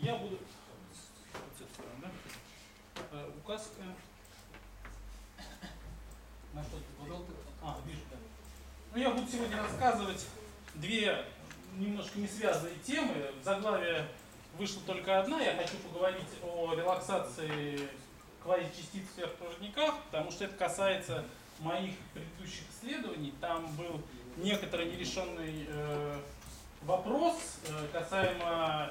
Я буду указка на что вижу, да. Ну, я буду сегодня рассказывать две немножко не связанные темы. В заглавие вышла только одна. Я хочу поговорить о релаксации квазичастиц в сверхпроводниках, потому что это касается моих предыдущих исследований. Там был некоторый нерешенный вопрос касаемо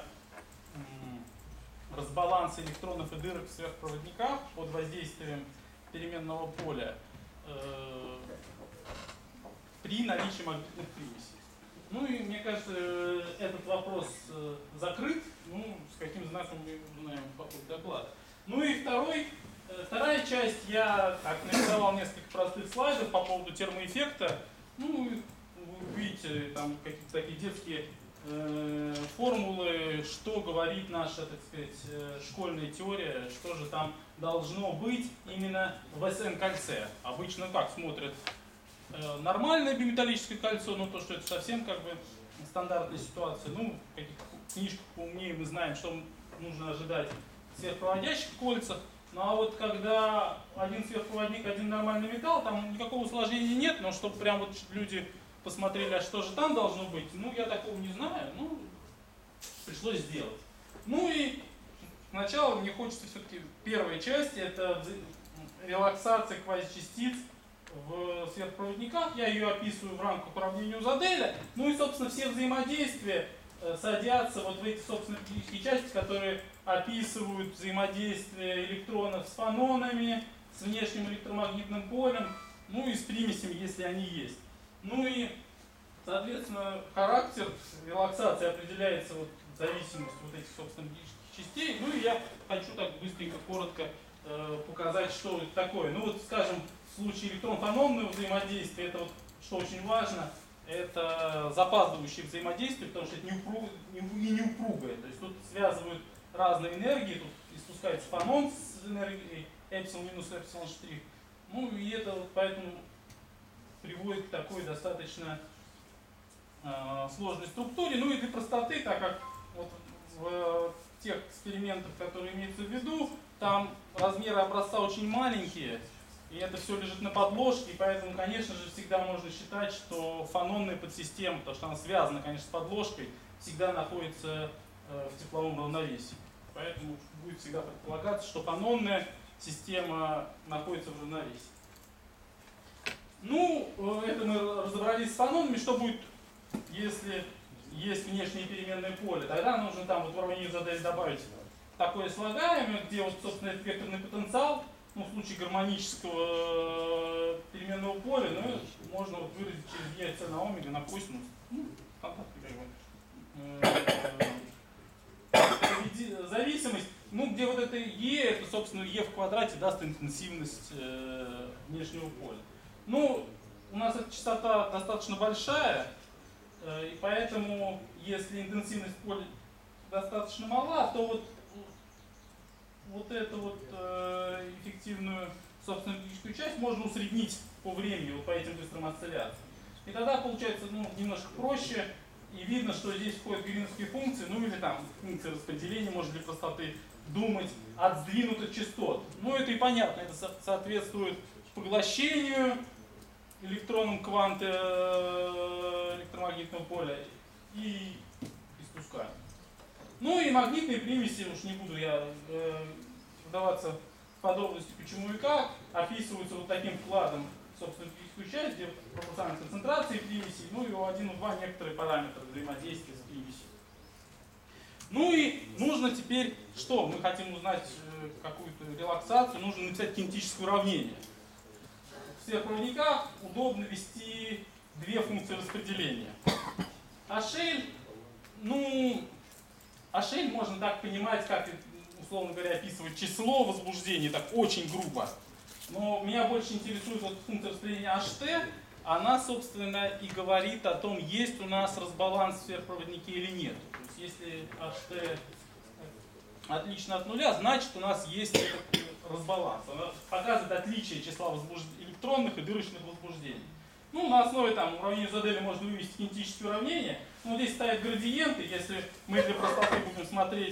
разбаланса электронов и дырок в сверхпроводниках под воздействием переменного поля при наличии магнитных примесей. Ну и мне кажется, этот вопрос закрыт. Ну, с каким знаком мы узнаем по ходу доклада. Ну и вторая часть, я так нарисовал несколько простых слайдов по поводу термоэффекта. Ну, вы увидите там какие-то такие детские формулы, что говорит наша, так сказать, школьная теория, что же там должно быть именно в СН-кольце. Обычно как смотрят нормальное биметаллическое кольцо, но то, что это совсем как бы стандартная ситуация. Ну, в каких-то книжках поумнее мы знаем, что нужно ожидать в сверхпроводящих кольцах. Ну а вот когда один сверхпроводник, один нормальный металл, там никакого усложнения нет, но чтобы прям вот люди посмотрели, а что же там должно быть, ну я такого не знаю, ну пришлось сделать. Ну и сначала мне хочется все-таки первой части, это релаксация квазичастиц в сверхпроводниках. Я ее описываю в рамках уравнения Узаделя. Ну и, собственно, все взаимодействия садятся вот в эти, собственно, физические части, которые описывают взаимодействие электронов с фононами, с внешним электромагнитным полем, ну и с примесями, если они есть. Ну и, соответственно, характер релаксации определяется вот в зависимости от этих, собственно, физических частей. Ну и я хочу так быстренько, коротко показать, что это такое. Ну вот, скажем, в случае электрон-фононного взаимодействия, это вот, что очень важно, это запаздывающее взаимодействие, потому что это неупругое. То есть тут связывают разные энергии, тут испускается фонон с энергией эпсилон минус эпсилон штрих. Ну и это вот поэтому приводит к такой достаточно сложной структуре. Ну и для простоты, так как вот в тех экспериментах, которые имеются в виду, там размеры образца очень маленькие, и это все лежит на подложке, и поэтому, конечно же, всегда можно считать, что фононная подсистема, потому что она связана, конечно, с подложкой, всегда находится в тепловом равновесии. Поэтому будет всегда предполагаться, что фононная система находится в равновесии. Ну, это мы разобрались с фононами. Что будет, если есть внешнее переменное поле? Тогда нужно там вот в уравнении Узаделя добавить такое слагаемое, где вот, собственно, этот векторный потенциал, ну, в случае гармонического переменного поля, ну, можно вот выразить через e на омега на косинус. Ну, зависимость, ну, где вот это e, это, собственно, e в квадрате даст интенсивность внешнего поля. Ну, у нас эта частота достаточно большая, и поэтому, если интенсивность поля достаточно мала, то вот эту вот эффективную, собственно, физическую часть можно усреднить по времени, вот по этим быстрым осцилляциям. И тогда получается, ну, немножко проще, и видно, что здесь входят гриновские функции, ну или там функции распределения, можно для простоты думать от сдвинутых частот. Ну это и понятно, это соответствует поглощению электроном кванты электромагнитного поля и испусканию. Ну и магнитные примеси, уж не буду я вдаваться в подробности почему и как, описываются вот таким вкладом, собственно, физическую часть, где пропорциональная концентрация примесей, ну и у 1, у 2 некоторые параметры взаимодействия с примесью. Ну и нужно теперь что? Мы хотим узнать какую-то релаксацию, нужно написать кинетическое уравнение. В сверхпроводниках удобно ввести две функции распределения. Ашель, ну, Ашель можно так понимать, как, условно говоря, описывать число возбуждений, так очень грубо. Но меня больше интересует вот функция распределения HT. Она, собственно, и говорит о том, есть у нас разбаланс в сверхпроводнике или нет. То есть, если HT отлично от нуля, значит, у нас есть этот разбаланс. Она показывает отличие числа электронных и дырочных возбуждений. Ну, на основе там уравнения Узаделя можно вывести кинетические уравнения. Но здесь ставят градиенты. Если мы для простоты будем смотреть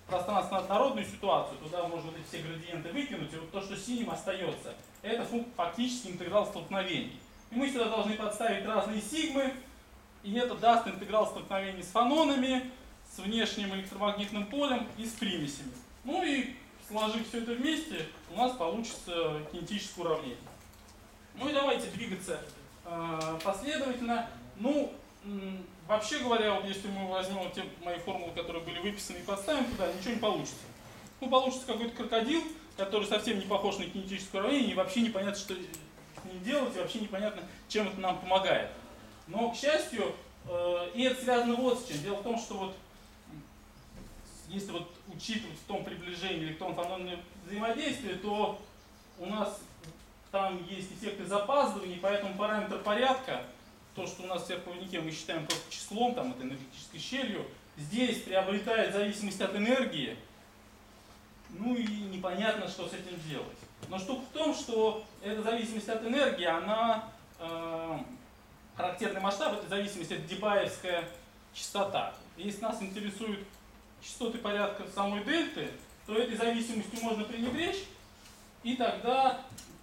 пространственно-однородную ситуацию, туда можно вот эти все градиенты выкинуть, и вот то, что синим остается, это фактически интеграл столкновений. И мы сюда должны подставить разные сигмы, и это даст интеграл столкновений с фононами, с внешним электромагнитным полем и с примесями. Ну и сложив все это вместе, у нас получится кинетическое уравнение. Ну и давайте двигаться последовательно. Ну, вообще говоря, вот если мы возьмем те мои формулы, которые были выписаны, и поставим туда, ничего не получится. Ну, получится какой-то крокодил, который совсем не похож на кинетическое уравнение, и вообще непонятно, что с ним делать, и вообще непонятно, чем это нам помогает. Но, к счастью, и это связано вот с чем. Дело в том, что вот если вот учитывать в том приближении электрон-фононное взаимодействие, то у нас там есть эффекты запаздывания, поэтому параметр порядка, то, что у нас в сверхпроводнике мы считаем просто числом, там, это энергетической щелью, здесь приобретает зависимость от энергии, ну и непонятно, что с этим делать. Но штука в том, что эта зависимость от энергии, она характерный масштаб этой зависимости, это дебаевская частота. Если нас интересуют частоты порядка самой дельты, то этой зависимостью можно пренебречь, и тогда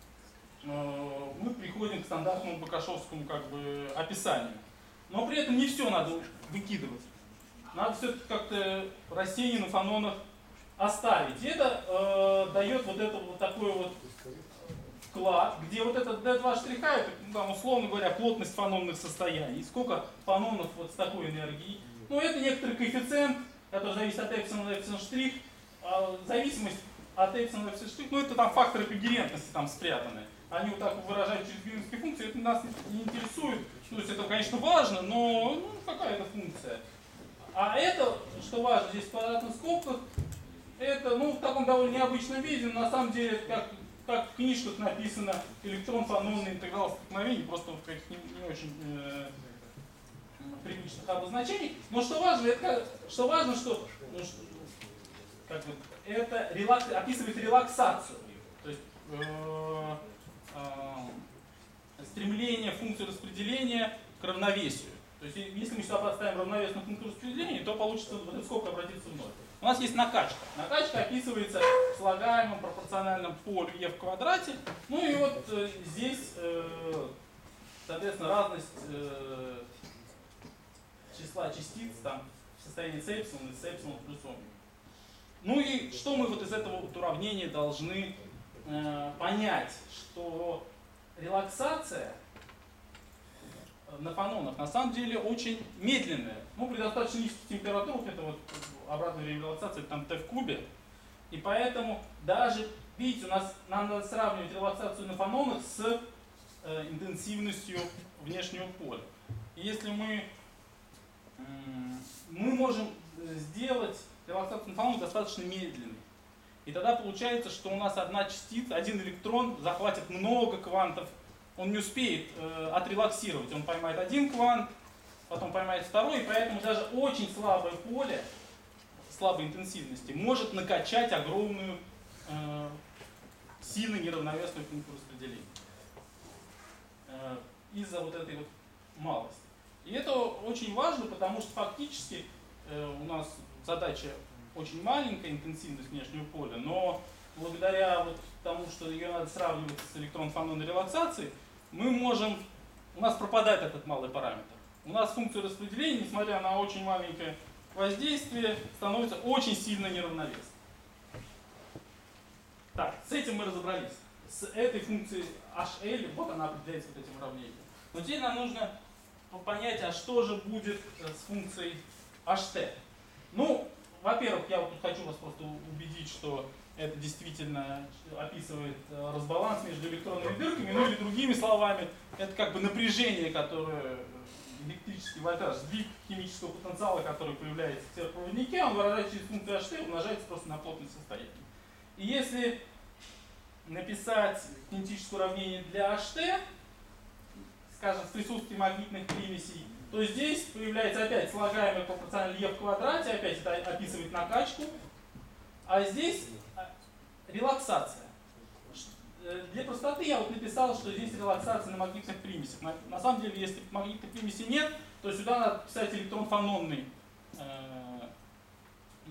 мы приходим к стандартному бакашовскому как бы описанию. Но при этом не все надо выкидывать. Надо все-таки как-то рассеяние на фононах оставить. И это дает вот это вот такой вот вклад, где вот этот D2 штриха, это, там, условно говоря, плотность фононных состояний. Сколько фононов вот с такой энергией. Ну, это некоторый коэффициент, который зависит от эпсилона и эпсилон штрих. Зависимость от эпсилона и эпсилон штрих, ну, это там факторы когерентности там спрятаны. Они вот так выражают через гринские функции, это нас не интересует. То есть это, конечно, важно, но ну, какая это функция. А это, что важно здесь в квадратных скобках, это ну, в таком довольно необычном виде, но на самом деле, как в книжках написано, электрон-фононный интеграл столкновений, просто в каких не очень привычных обозначениях. Но что важно, что как бы, это описывает релаксацию. То есть стремление функции распределения к равновесию. То есть если мы сюда подставим равновесную функцию распределения, то получится вот этот скобка обратится в ноль. У нас есть накачка. Накачка описывается слагаемым пропорциональным полю e в квадрате. Ну и вот здесь, соответственно, разность числа частиц там, в состоянии с эпсилон и с эпсилон плюс омега. Ну и что мы вот из этого вот уравнения должны понять, что релаксация на фононах на самом деле очень медленная. Ну, при достаточно низких температурах, это вот обратное время релаксации, там Т в кубе. И поэтому даже, видите, нам надо сравнивать релаксацию на фононах с интенсивностью внешнего поля. И если мы можем сделать релаксацию на фононах достаточно медленной. И тогда получается, что у нас одна частица, один электрон захватит много квантов. Он не успеет отрелаксировать. Он поймает один квант, потом поймает второй, и поэтому даже очень слабое поле, слабой интенсивности, может накачать огромную, сильно неравновесную функцию распределения. Из-за вот этой вот малости. И это очень важно, потому что фактически у нас задача очень маленькая, интенсивность внешнего поля, но благодаря вот тому, что ее надо сравнивать с электрон-фононной релаксацией, у нас пропадает этот малый параметр. У нас функция распределения, несмотря на очень маленькое воздействие, становится очень сильно неравновесной. Так, с этим мы разобрались. С этой функцией HL, вот она определяется вот этим уравнением. Но теперь нам нужно понять, а что же будет с функцией HT. Ну, во-первых, я вот тут хочу вас просто убедить, что это действительно описывает разбаланс между электронными дырками, ну или другими словами, это как бы напряжение, которое, электрический вольтаж, сдвиг химического потенциала, который появляется в сверхпроводнике, он выражается через функцию HT, умножается просто на плотность состояния. И если написать кинетическое уравнение для HT, скажем, с присутствием магнитных примесей, то здесь появляется опять слагаемое пропорционально e в квадрате, опять это описывает накачку, а здесь релаксация. Для простоты я вот написал, что здесь релаксация на магнитных примесях. На самом деле, если магнитных примесей нет, то сюда надо писать электрон-фононный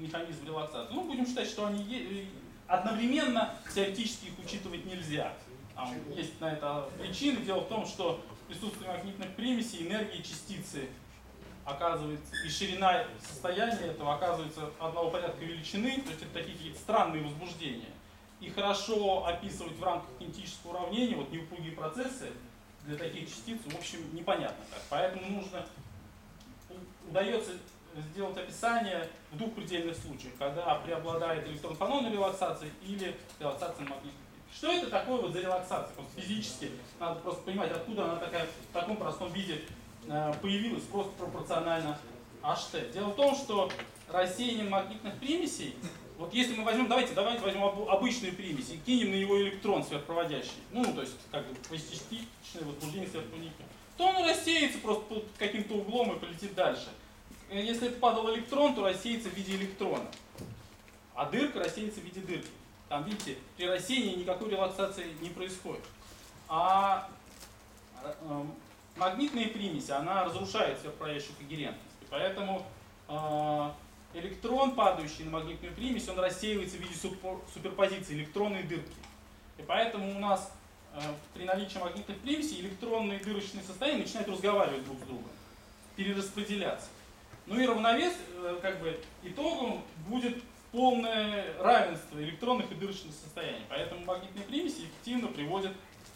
механизм релаксации? Ну, будем считать, что они одновременно теоретически их учитывать нельзя. Там есть на это причины. Дело в том, что присутствие магнитных примесей, энергии частицы оказывается, и ширина состояния этого оказывается одного порядка величины, то есть это такие какие-то странные возбуждения. И хорошо описывать в рамках кинетического уравнения вот неупругие процессы для таких частиц, в общем, непонятно как. Поэтому удается сделать описание в двух предельных случаях, когда преобладает электронно-фононная релаксация или релаксация магнитных. Что это такое вот за релаксация? Просто физически надо просто понимать, откуда она такая в таком простом виде появилась, просто пропорционально HT. Дело в том, что рассеяние магнитных примесей, вот если мы возьмем, давайте возьмем обычную примесь и кинем на его электрон сверхпроводящий, ну то есть как бы частичное возбуждение сверхпроводника, то он рассеется просто под каким-то углом и полетит дальше. Если это падал электрон, то рассеется в виде электрона, а дырка рассеется в виде дырки. Там, видите, при рассеянии никакой релаксации не происходит. А магнитные примеси, она разрушает сверхпроводящую когерентность. И поэтому электрон, падающий на магнитную примесь, он рассеивается в виде суперпозиции электронной дырки. И поэтому у нас при наличии магнитных примесей электронные дырочные состояния начинают разговаривать друг с другом, перераспределяться. Ну и равновес, как бы, итогом будет полное равенство электронных и дырочных состояний. Поэтому магнитные примеси эффективно приводят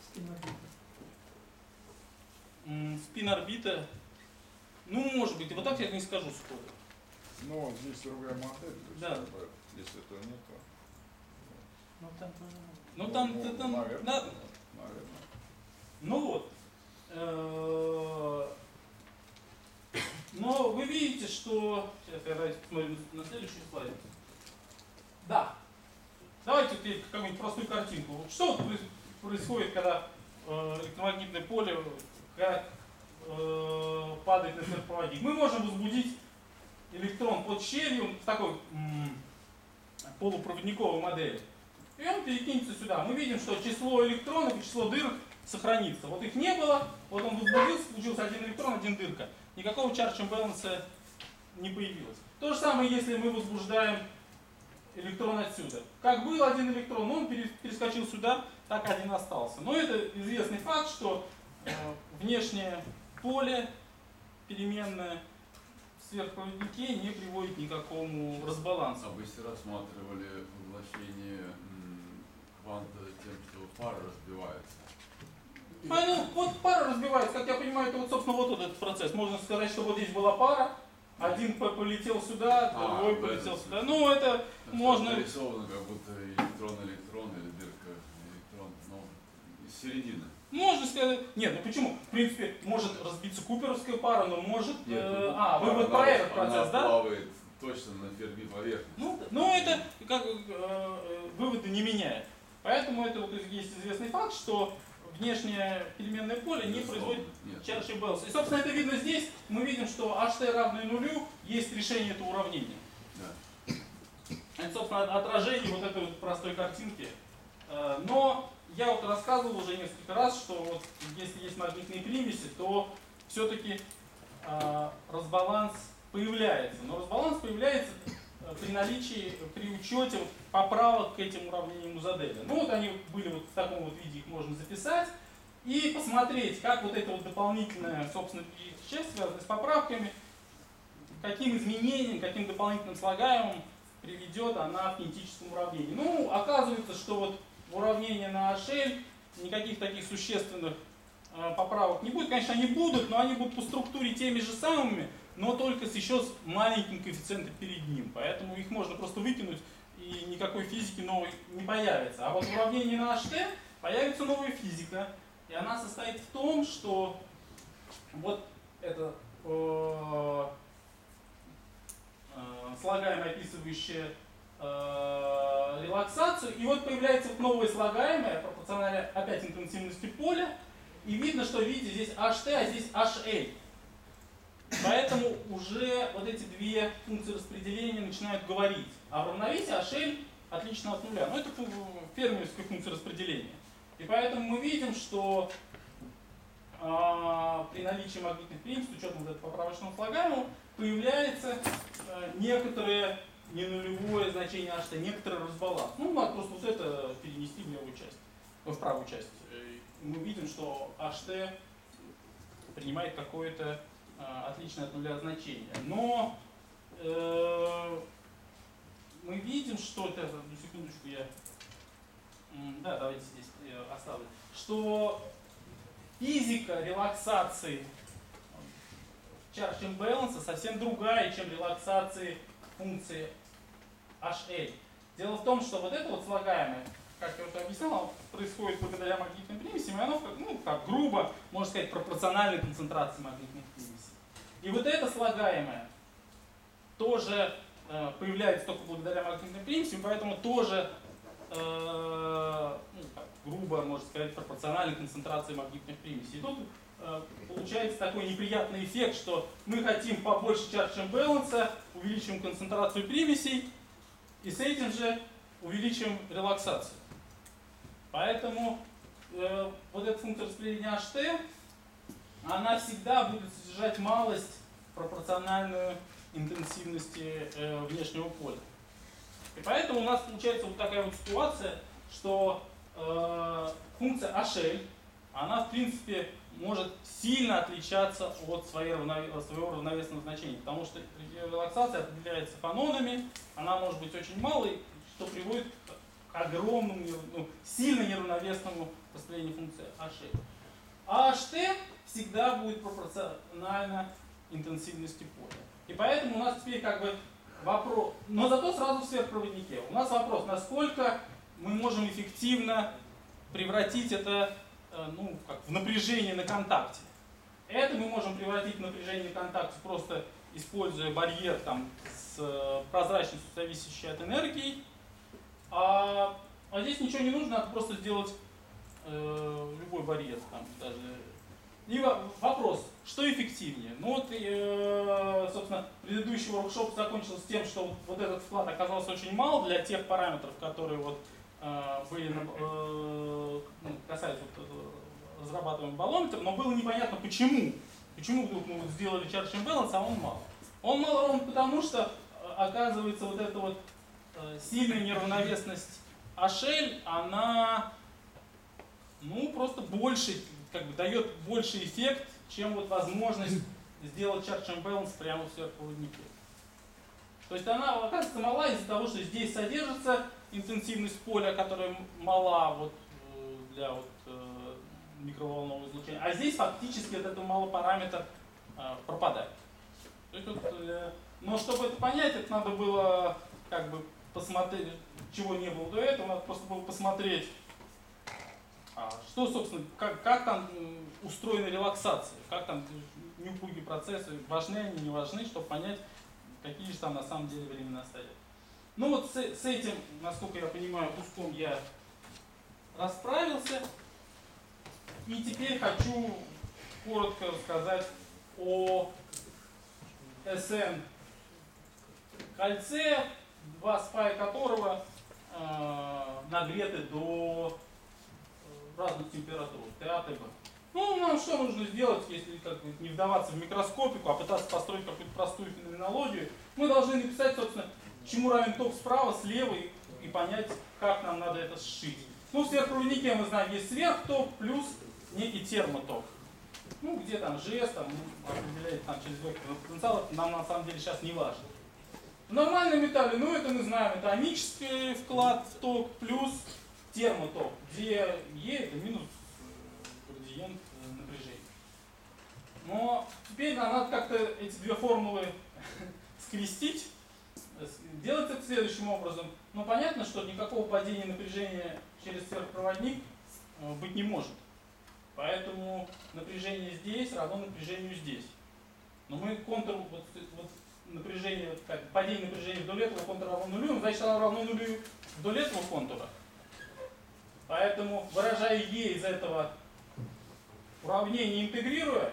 спин-орбита. Ну, может быть, и вот так я не скажу сходу. Ну, здесь другая модель, то есть, да. Как бы, если этого нет, то... Ну, там, наверное, да. наверное. Ну вот. Но вы видите, что... Сейчас давайте посмотрим на следующий слайд. Да. Давайте теперь какую-нибудь простую картинку. Что вот происходит, когда электромагнитное поле падает на сверхпроводник? Мы можем возбудить электрон под щелью в такой полупроводниковой модели. И он перекинется сюда. Мы видим, что число электронов и число дырок сохранится. Вот их не было, вот он возбудился, получился один электрон, один дырка. Никакого charge imbalance не появилось. То же самое, если мы возбуждаем электрон отсюда. Как был один электрон, он перескочил сюда, так один остался. Но это известный факт, что внешнее поле переменное в сверхпроводнике не приводит к никакому разбалансу. А вы все рассматривали поглощение кванта тем, что пара разбивается? Ну, вот пара разбивается, как я понимаю, это вот, собственно, вот этот процесс. Можно сказать, что вот здесь была пара, один полетел сюда, другой полетел сюда. Ну, это можно... Нарисовано как будто электрон или дырка электрон, но из середины. Можно сказать... Нет, ну почему? В принципе, может разбиться куперовская пара, но может... вы вот про этот процесс, да? Она плавает точно на Ферми поверхности. Ну, это как выводы не меняет. Поэтому это вот есть известный факт, что внешнее переменное поле не производит charge imbalance. И, собственно, это видно здесь. Мы видим, что HT равное нулю есть решение этого уравнения. Да. Это, собственно, отражение вот этой вот простой картинки. Но я вот рассказывал уже несколько раз, что вот если есть магнитные примеси, то все-таки разбаланс появляется. Но разбаланс появляется при наличии, при учете поправок к этим уравнениям Музаделя. Ну вот они были вот в таком вот виде, их можно записать и посмотреть, как вот эта вот дополнительная, собственно, часть, связанная с поправками, каким изменениям, каким дополнительным слагаемым приведет она в кинетическом уравнении. Ну, оказывается, что вот в уравнении на HL никаких таких существенных поправок не будет. Конечно, они будут, но они будут по структуре теми же самыми, но только с еще с маленьким коэффициентом перед ним. Поэтому их можно просто выкинуть, и никакой физики новой не появится. А вот в уравнении на HT появится новая физика. И она состоит в том, что вот это слагаемое, описывающее релаксацию, и вот появляется вот новое слагаемое, пропорционально опять интенсивности поля, и видно, что, видите, здесь HT, а здесь HL. Поэтому уже вот эти две функции распределения начинают говорить. А в равновесии HL отлично от нуля. Но это фермерская функция распределения. И поэтому мы видим, что при наличии магнитных примесей, с учетом вот этого поправочного слагаемого, появляется некоторое не нулевое значение HT, некоторый разбаланс. Ну, надо просто вот это перенести в левую часть, в правую часть. Мы видим, что HT принимает какое-то отличное от нуля значение. Но мы видим, что это, одну секундочку, да, давайте здесь оставлю, что физика релаксации charge imbalance совсем другая, чем релаксации функции HL. Дело в том, что вот это вот слагаемое, как я уже объяснял, оно происходит благодаря магнитным примесям, и оно, ну, как грубо, можно сказать, пропорциональной концентрации магнитных примесей. И вот это слагаемое тоже появляется только благодаря магнитным примесям, поэтому тоже, ну, как, грубо, можно сказать, пропорциональной концентрации магнитных примесей. И тут получается такой неприятный эффект, что мы хотим побольше charge imbalance, увеличим концентрацию примесей, и с этим же увеличим релаксацию. Поэтому вот эта функция распределения HT, она всегда будет содержать малость пропорциональную интенсивности внешнего поля. И поэтому у нас получается вот такая вот ситуация, что функция HL, она в принципе может сильно отличаться от своего равновесного значения, потому что релаксация определяется фанонами, она может быть очень малой, что приводит к огромному, ну, сильно неравновесному распределению функции HL. А HT всегда будет пропорционально интенсивности поля. И поэтому у нас теперь как бы вопрос, но зато сразу в сверхпроводнике. У нас вопрос, насколько мы можем эффективно превратить это, ну, как в напряжение на контакте. Это мы можем превратить в напряжение на контакте, просто используя барьер там, с прозрачностью, зависящей от энергии. А здесь ничего не нужно, надо просто сделать любой барьер. Там, даже. И вопрос, что эффективнее? Ну вот, собственно, предыдущий воркшоп закончился тем, что вот этот вклад оказался очень мал для тех параметров, которые вот, были, касаются вот, разрабатываемого баллометра, но было непонятно почему. Почему вдруг мы вот сделали charge imbalance, а он мал. Он мал ровно потому, что оказывается вот эта вот сильная неравновесность HL, она, ну, просто больше, как бы дает больше эффект, чем вот возможность сделать charge imbalance прямо в сверхпроводнике. То есть она оказывается мала из-за того, что здесь содержится интенсивность поля, которая мала вот, для вот, микроволнового излучения, а здесь фактически вот этот малый параметр пропадает. То есть, вот, но чтобы это понять, это надо было как бы посмотреть, чего не было до этого, надо просто было посмотреть, что, собственно, как там устроена релаксация, как там неупругие процессы, важны они, не важны, чтобы понять, какие же там на самом деле времена стоят. Ну вот с этим, насколько я понимаю, куском я расправился. И теперь хочу коротко рассказать о СН кольце, два спая которого нагреты до разных температур, TA, ТБ. Ну, нам что нужно сделать, если как бы не вдаваться в микроскопику, а пытаться построить какую-то простую феноменологию? Мы должны написать, собственно, чему равен ток справа, слева и понять, как нам надо это сшить. Ну, в сверхпроводнике мы знаем, есть сверхток плюс некий термоток. Ну, где там ЖС, там определяет там, через векторный потенциал, это нам на самом деле сейчас не важно. В нормальном металле, ну это мы знаем, это онический вклад в ток плюс термоток, где Е это минус градиент напряжения. Но теперь нам надо как-то эти две формулы скрестить. Делать это следующим образом. Но понятно, что никакого падения напряжения через сверхпроводник быть не может. Поэтому напряжение здесь равно напряжению здесь. Но мы контур, вот напряжение, как, падение напряжения вдоль этого контура равно нулю, значит оно равно нулю вдоль этого контура. Поэтому, выражая Е из этого уравнения, интегрируя,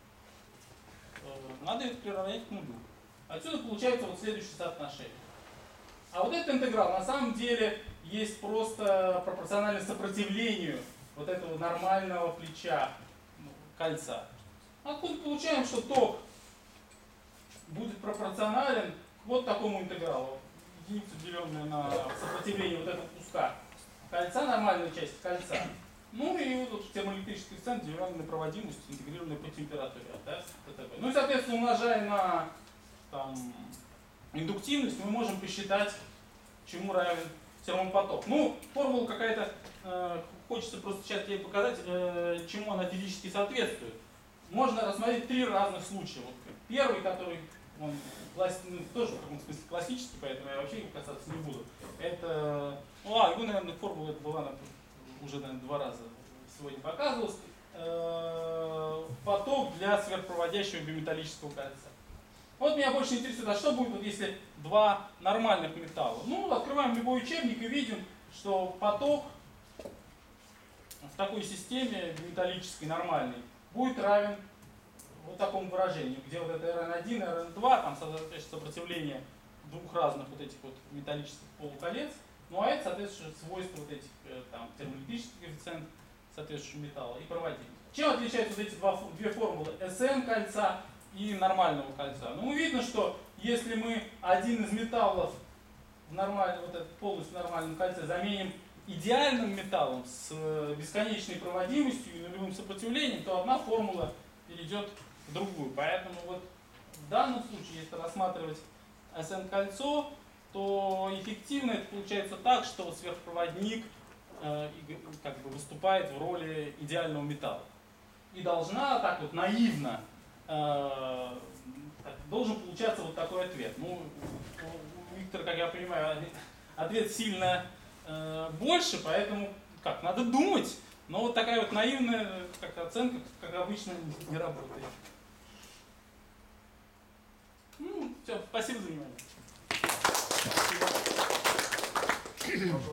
надо это приравнять к нулю. Отсюда получается вот следующее соотношение. А вот этот интеграл на самом деле есть просто пропорционально сопротивлению вот этого нормального плеча кольца. Откуда получаем, что ток будет пропорционален к вот такому интегралу. единицу, деленную на сопротивление вот этого куска кольца, нормальную часть кольца. Ну и вот термоэлектрический коэффициент, деленный на проводимость, интегрированный по температуре. Да? Ну и, соответственно, умножая на там, индуктивность, мы можем посчитать, чему равен термопоток. Ну, формула какая-то, хочется просто сейчас тебе показать, чему она физически соответствует. Можно рассмотреть три разных случая. Вот первый, который он тоже в каком смысле классический, поэтому я вообще его касаться не буду. Это, его, наверное, формула это была уже, наверное, 2 раза сегодня показывалась. Поток для сверхпроводящего биметаллического кольца. Вот меня больше интересует, а что будет, вот, если два нормальных металла? Ну, открываем любой учебник и видим, что поток в такой системе биметаллической нормальной будет равен вот такому выражению, где вот это Rn1 и Rn2, там сопротивление двух разных вот этих вот металлических полуколец, ну а это, соответственно, свойства вот этих там термоэлектрический коэффициент соответствующего металла и проводимость. Чем отличаются вот эти две формулы SN кольца и нормального кольца? Ну, видно, что если мы один из металлов в нормальном, вот этот полностью нормальном кольце заменим идеальным металлом с бесконечной проводимостью и нулевым сопротивлением, то одна формула перейдет в другую. Поэтому вот в данном случае, если рассматривать SN-кольцо, то эффективно это получается так, что сверхпроводник как бы выступает в роли идеального металла. И должна так вот наивно должен получаться вот такой ответ. Ну, у Виктора, как я понимаю, ответ сильно больше, поэтому надо думать, но вот такая вот наивная оценка, как обычно, не работает. Ну, все, спасибо за внимание.